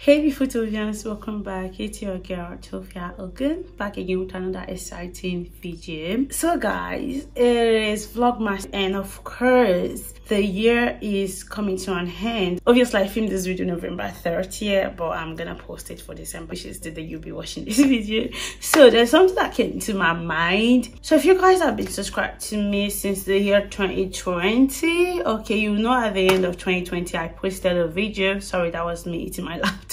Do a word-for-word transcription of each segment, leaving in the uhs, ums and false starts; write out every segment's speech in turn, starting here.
Hey beautiful Tovians, welcome back. It's your girl Tovia Ogun, back again with another exciting video. So guys, it is Vlogmas and of course the year is coming to an end. Obviously I filmed this video November thirtieth, but I'm gonna post it for December, which is the day you'll be watching this video. So there's something that came to my mind. So if you guys have been subscribed to me since the year twenty twenty, okay, you know at the end of twenty twenty I posted a video. Sorry, that was me eating my laptop.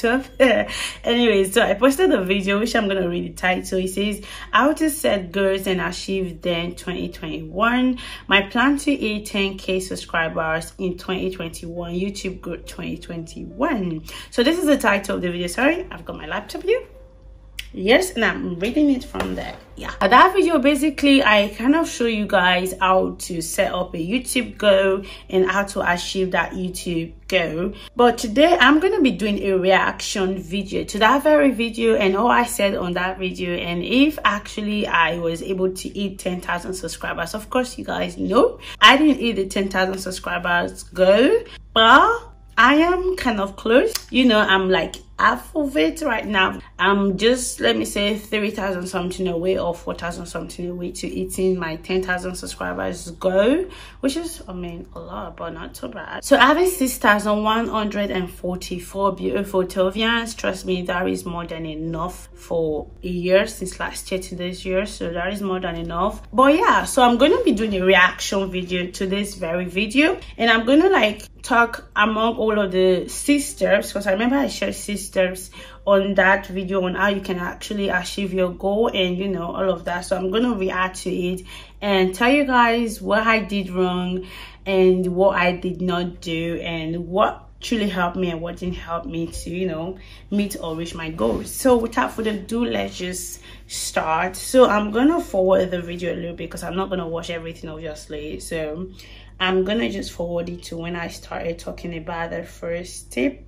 Anyway, so I posted a video which I'm gonna read the title. It says how to set goals and achieve them twenty twenty-one. My plan to hit ten K subscribers in twenty twenty-one, YouTube growth twenty twenty-one. So this is the title of the video. Sorry, I've got my laptop here. Yes, and I'm reading it from there. Yeah, that video basically I kind of show you guys how to set up a YouTube goal and how to achieve that YouTube goal. But today I'm going to be doing a reaction video to that very video and all I said on that video, and if actually I was able to hit ten thousand subscribers. Of course, you guys know I didn't hit the ten thousand subscribers goal, but I am kind of close. You know, I'm like half of it right now. I'm just, let me say, three thousand something away or four thousand something away to hitting my ten thousand subscribers goal, which is, I mean, a lot, but not so bad. So having six thousand one hundred forty-four beautiful Tovians, trust me, that is more than enough for a year since last year to this year. So that is more than enough. But yeah, so I'm going to be doing a reaction video to this very video, and I'm going to like talk among all of the six steps, because I remember I shared six steps on that video on how you can actually achieve your goal and you know all of that. So I'm going to react to it and tell you guys what I did wrong and what I did not do and what truly helped me and what didn't help me to you know meet or reach my goals. So without further ado, let's just start. So I'm gonna forward the video a little bit because I'm not gonna watch everything obviously, so I'm gonna just forward it to when I started talking about the first tip,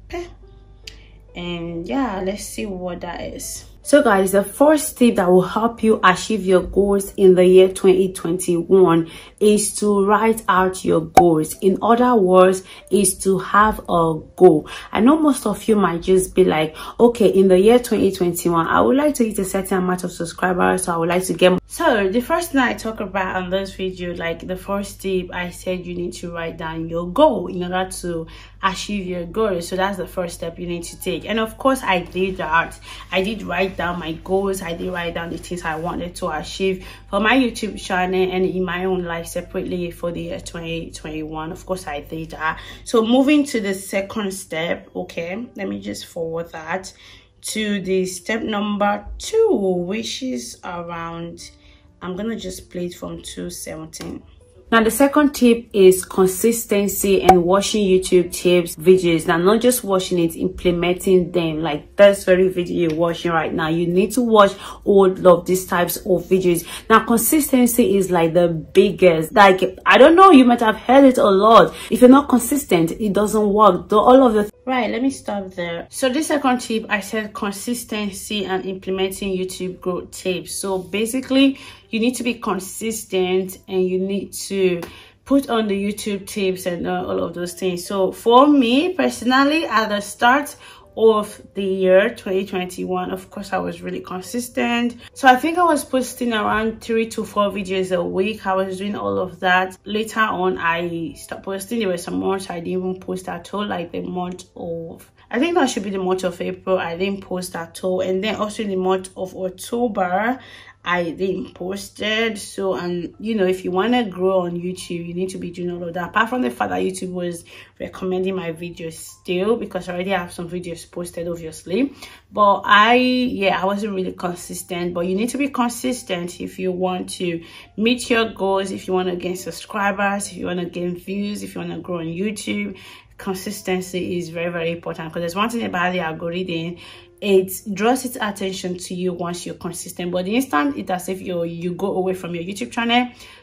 and yeah, let's see what that is. So guys, the first tip that will help you achieve your goals in the year twenty twenty-one is to write out your goals. In other words, is to have a goal. I know most of you might just be like, okay, in the year twenty twenty-one, I would like to hit a certain amount of subscribers, so I would like to get. So the first thing I talk about on this video, like the first tip, I said you need to write down your goal in order to achieve your goal. So that's the first step you need to take, and of course I did that. I did write down my goals. I did write down the things I wanted to achieve for my YouTube channel and in my own life separately for the year twenty twenty-one. Of course I did that. So moving to the second step, okay, let me just forward that to the step number two, which is around, I'm gonna just play it from two seventeen. Now, the second tip is consistency and watching YouTube tips videos. Now, not just watching it, implementing them. Like this very video you're watching right now, you need to watch all of these types of videos. Now, consistency is like the biggest. Like, I don't know, you might have heard it a lot. If you're not consistent, it doesn't work. The, all of the right, let me stop there. So this second tip, I said consistency and implementing YouTube growth tips. So basically, you need to be consistent and you need to put on the YouTube tips and uh, all of those things. So for me personally, at the start of the year twenty twenty-one, of course I was really consistent. So I think I was posting around three to four videos a week. I was doing all of that. Later on I stopped posting. There were some months I didn't even post at all, like the month of, I think that should be the month of April, I didn't post at all. And then also in the month of October I didn't post it. So um you know, if you want to grow on YouTube, you need to be doing all of that. Apart from the fact that YouTube was recommending my videos still, because I already have some videos posted obviously, but I yeah I wasn't really consistent. But you need to be consistent if you want to meet your goals, if you want to gain subscribers, if you want to gain views, if you want to grow on YouTube. Consistency is very very important, because there's one thing about the algorithm, it draws its attention to you once you're consistent, but the instant it as if you you go away from your YouTube channel,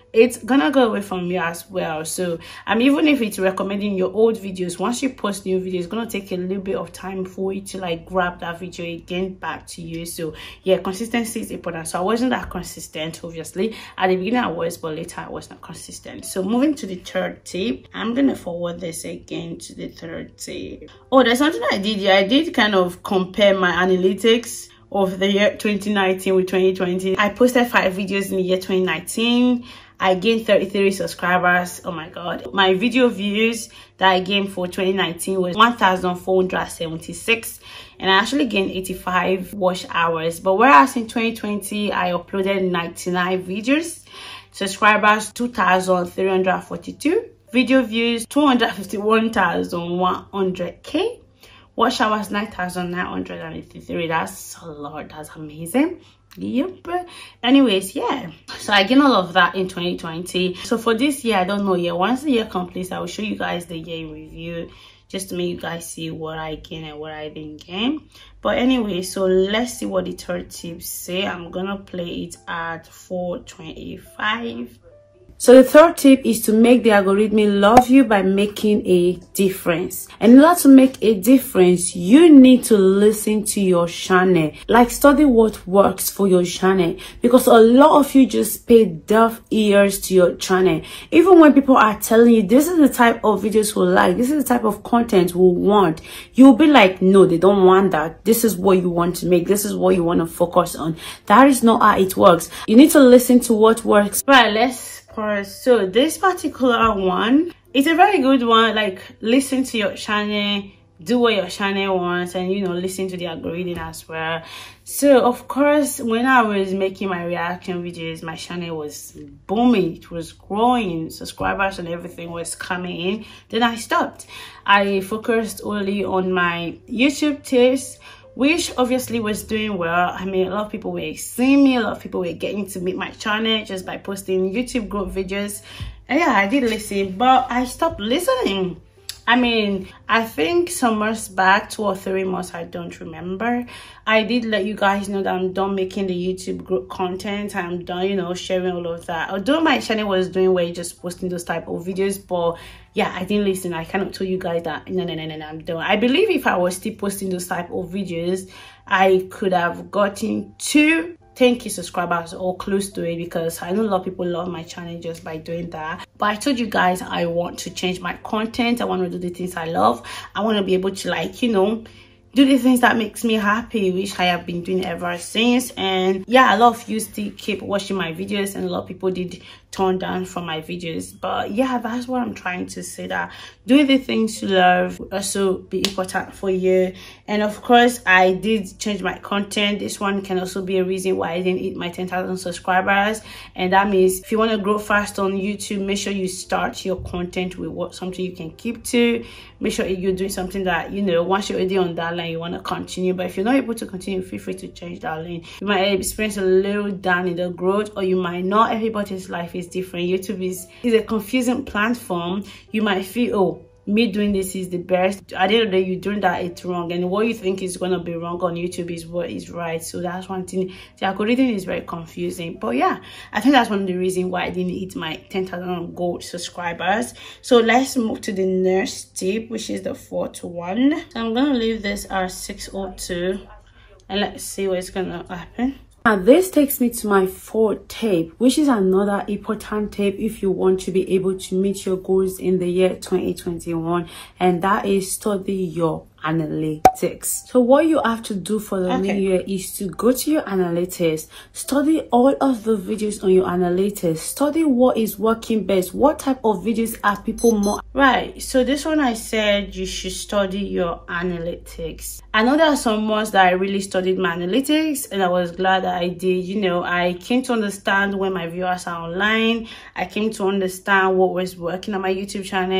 it's gonna go away from you as well. So um even if it's recommending your old videos, once you post new videos, it's gonna take a little bit of time for it to like grab that video again back to you. So yeah, consistency is important. So I wasn't that consistent, obviously. At the beginning I was, but later I was not consistent. So moving to the third tip, I'm gonna forward this again to the third tip. Oh, there's something I did here. I did kind of compare my analytics of the year twenty nineteen with twenty twenty. I posted five videos in the year twenty nineteen. I gained thirty-three subscribers. Oh my god. My video views that I gained for twenty nineteen was one thousand four hundred seventy-six, and I actually gained eighty-five watch hours. But whereas in twenty twenty I uploaded ninety-nine videos, subscribers two thousand three hundred forty-two, video views two hundred fifty-one thousand one hundred K, watch hours nine thousand nine hundred eighty-three. That's a lot. That's amazing. Yep. Anyways, yeah, so I gained all of that in twenty twenty. So for this year, I don't know yet. Once the year completes, I will show you guys the year in review, just to make you guys see what I gain and what I didn't gain. But anyway, so let's see what the third tip say. I'm gonna play it at four twenty-five. So the third tip is to make the algorithm love you by making a difference. And in order to make a difference, you need to listen to your channel. Like, study what works for your channel, because a lot of you just pay deaf ears to your channel. Even when people are telling you this is the type of videos we like, this is the type of content we want, you'll be like, no, they don't want that. This is what you want to make. This is what you want to focus on. That is not how it works. You need to listen to what works. Right, let's so this particular one, it's a very good one. Like, listen to your channel, do what your channel wants, and you know, listen to the algorithm as well. So of course, when I was making my reaction videos, my channel was booming, it was growing, subscribers and everything was coming in. Then I stopped. I focused only on my YouTube tips, which obviously was doing well. I mean, a lot of people were seeing me, a lot of people were getting to meet my channel just by posting YouTube growth videos. And yeah, I did listen, but I stopped listening. I mean, I think some months back, two or three months, I don't remember, I did let you guys know that I'm done making the YouTube group content. I'm done, you know, sharing all of that. Although my channel was doing well, just posting those type of videos, but yeah, I didn't listen. I cannot tell you guys that no, no, no, no, no, I'm done. I believe if I was still posting those type of videos, I could have gotten to ten K subscribers or close to it, because I know a lot of people love my channel just by doing that. But I told you guys I want to change my content. I want to do the things I love. I want to be able to, like, you know, do the things that makes me happy, which I have been doing ever since. And yeah, a lot of you still keep watching my videos, and a lot of people did turn down from my videos. But yeah, that's what I'm trying to say, that doing the things you love will also be important for you. And of course, I did change my content. This one can also be a reason why I didn't hit my ten thousand subscribers. And that means if you want to grow fast on YouTube, make sure you start your content with what something you can keep to. Make sure you're doing something that, you know, once you're already on that line, you want to continue. But if you're not able to continue, feel free to change that lane. You might experience a little down in the growth, or you might not. Everybody's life is different. YouTube is is a confusing platform. You might feel, oh, me doing this is the best. At the end of the day, you're doing that, it's wrong, and what you think is going to be wrong on YouTube is what is right. So that's one thing. The algorithm is very confusing. But yeah, I think that's one of the reasons why I didn't hit my ten thousand gold subscribers. So let's move to the next tip, which is the fourth one. So I'm gonna leave this at six oh two, and let's see what's gonna happen. Now this takes me to my fourth tip, which is another important tip if you want to be able to meet your goals in the year twenty twenty-one, and that is study your analytics. So what you have to do for the okay. new year is to go to your analytics, study all of the videos on your analytics, study what is working best, what type of videos are people more right. So this one, I said you should study your analytics. I know there are some months that I really studied my analytics, and I was glad that I did. You know, I came to understand when my viewers are online. I came to understand what was working on my YouTube channel,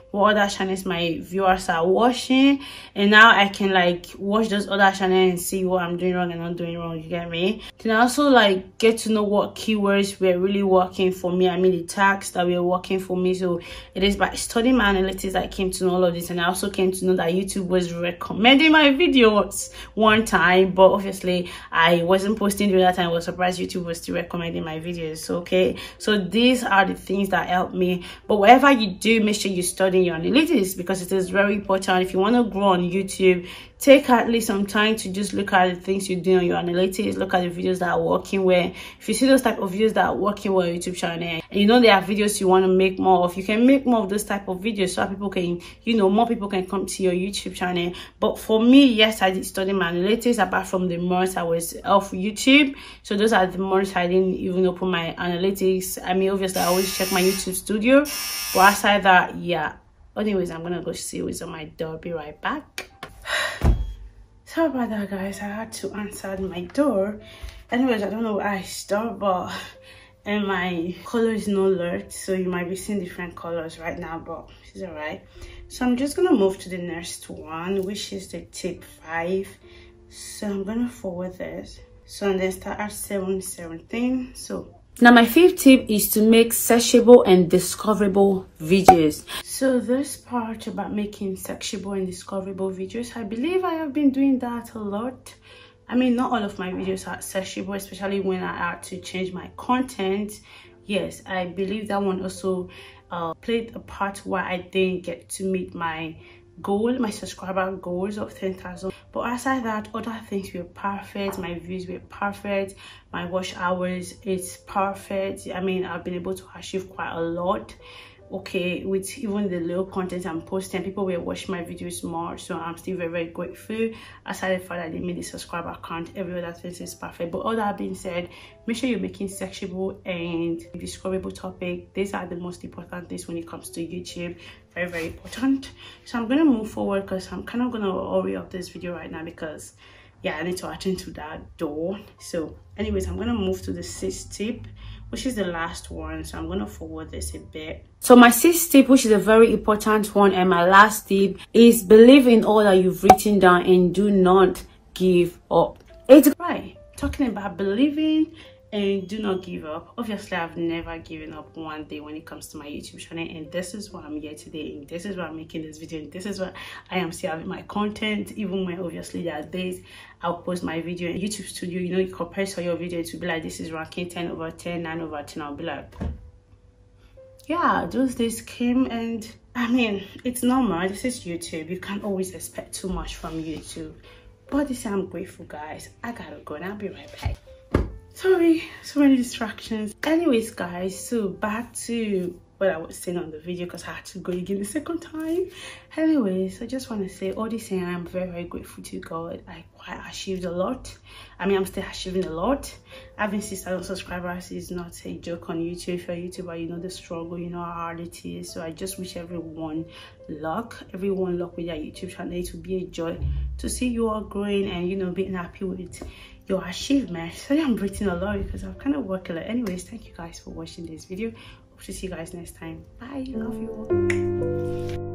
what other channels my viewers are watching, and now I can like watch those other channels and see what I'm doing wrong and not doing wrong. You get me? Then I also like get to know what keywords were really working for me. I mean the tags that were working for me. So it is by studying my analytics I came to know all of this, and I also came to know that YouTube was recommending my videos one time, but obviously I wasn't posting during that time. I was surprised YouTube was still recommending my videos. Okay, so these are the things that help me. But whatever you do, make sure you study your analytics, because it is very important. If you want to grow on YouTube, take at least some time to just look at the things you do on your analytics. Look at the videos that are working well. If you see those type of videos that are working well on your YouTube channel, and you know there are videos you want to make more of, you can make more of those type of videos so that people can, you know, more people can come to your YouTube channel. But for me, yes, I did study my analytics apart from the months I was off YouTube. So those are the months I didn't even open my analytics. I mean, obviously I always check my YouTube studio, but outside that, yeah. Anyways, I'm gonna go see who's on my door. Be right back. Sorry about that, guys. I had to answer my door. Anyways, I don't know where I stopped, but and my color is not alert, so you might be seeing different colors right now, but it's all right. So I'm just gonna move to the next one, which is the tip five. So I'm gonna forward this. So and then start at seven seventeen. So now my fifth tip is to make searchable and discoverable videos. So this part about making searchable and discoverable videos, I believe I have been doing that a lot. I mean, not all of my videos are searchable, especially when I had to change my content. Yes, I believe that one also uh, played a part where I didn't get to meet my goal, my subscriber goals of ten thousand. But aside that, other things were perfect. My views were perfect, my watch hours, it's perfect. I mean, I've been able to achieve quite a lot, okay, with even the little content I'm posting. People were watching my videos more, so I'm still very very grateful. Aside the fact that they made the subscriber count, every other thing is perfect. But all that being said, make sure you're making searchable and discoverable topic. These are the most important things when it comes to YouTube. Very very important. So I'm gonna move forward because I'm kind of gonna hurry up this video right now, because yeah, I need to attend to that door. So anyways, I'm gonna move to the sixth tip, which is the last one. So I'm gonna forward this a bit. So my sixth tip, which is a very important one, and my last tip, is believe in all that you've written down and do not give up. It's right, talking about believing and do not give up. Obviously, I've never given up one day when it comes to my YouTube channel, and this is why I'm here today, and this is why I'm making this video, and this is why I am still having my content, even when obviously there are days I'll post my video in YouTube studio. You know, you compare to your video to be like, this is ranking ten over ten, nine over ten. I'll be like, yeah, those days came, and I mean, it's normal. This is YouTube. You can't always expect too much from YouTube. But this I'm grateful, guys. I gotta go, and I'll be right back. Sorry, so many distractions. Anyways, guys, so back to what I was saying on the video, because I had to go again the second time. Anyways, I just want to say all this saying, I'm very very grateful to God. I quite achieved a lot. I mean, I'm still achieving a lot. Having six thousand subscribers is not a joke on YouTube. If you're a YouTuber, you know the struggle, you know how hard it is. So I just wish everyone luck, everyone luck with their YouTube channel. It will be a joy to see you all growing and, you know, being happy with your achievement. Sorry, I'm breathing a lot because I've kind of worked a lot. Anyways, thank you guys for watching this video. Hope to see you guys next time. Bye. Love you all.